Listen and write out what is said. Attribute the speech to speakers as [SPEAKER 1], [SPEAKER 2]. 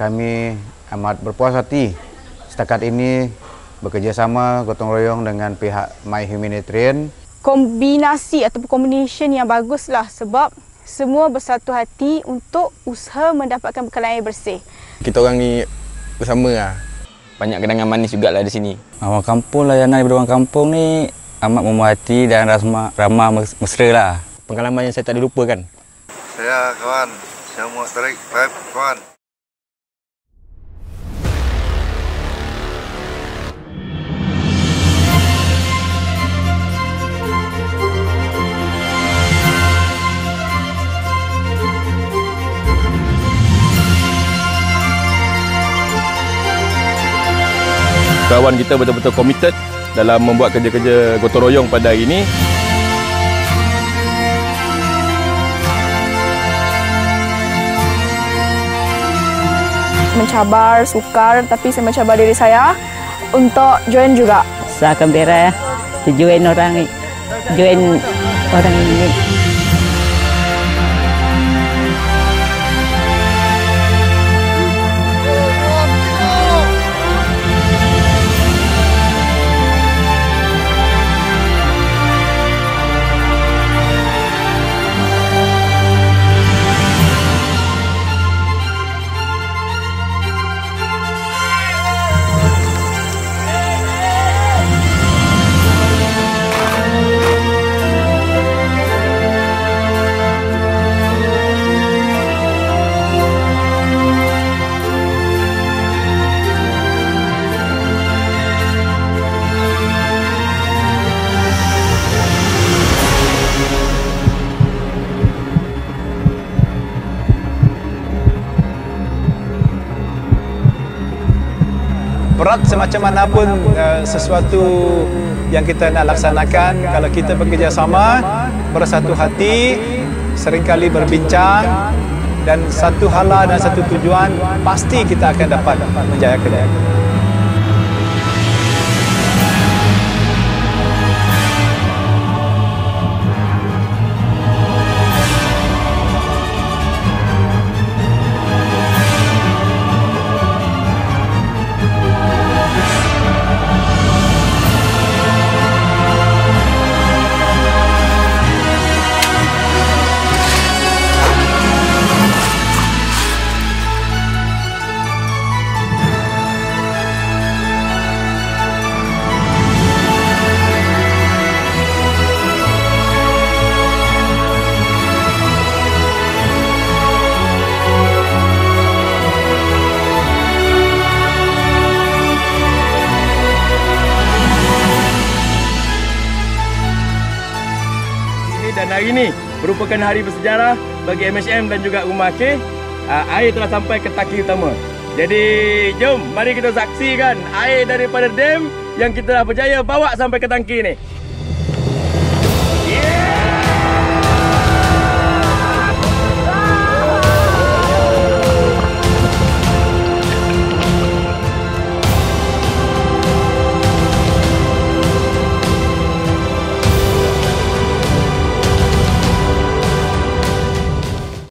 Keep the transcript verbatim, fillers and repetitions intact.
[SPEAKER 1] Kami amat berpuas hati setakat ini bekerjasama gotong royong dengan pihak My Humanitarian.
[SPEAKER 2] Kombinasi ataupun combination yang baguslah sebab semua bersatu hati untuk usaha mendapatkan bekalan air bersih.
[SPEAKER 3] Kita orang ni bersama lah. Banyak kenangan manis jugalah di sini.
[SPEAKER 4] Orang kampung, layanan daripada orang kampung ni amat memuati dan ramah, ramah mesra lah.
[SPEAKER 3] Pengalaman yang saya tak dilupakan.
[SPEAKER 5] Saya kawan, saya mau tarik pipe kawan.
[SPEAKER 6] Kawan kita betul-betul committed dalam membuat kerja-kerja gotong royong pada hari ini.
[SPEAKER 2] Mencabar, sukar, tapi saya mencabar diri saya untuk join juga.
[SPEAKER 7] Saya gembira join orang join orang ini.
[SPEAKER 8] Berat semacam mana pun uh, sesuatu yang kita nak laksanakan, kalau kita bekerjasama, bersatu hati, seringkali berbincang dan satu hala dan satu tujuan, pasti kita akan dapat menjayakannya.
[SPEAKER 6] Dan hari ini merupakan hari bersejarah bagi M H M dan juga Rumah K. Uh, air telah sampai ke tangki utama. Jadi jom mari kita saksikan air daripada dam yang kita dah berjaya bawa sampai ke tangki ni.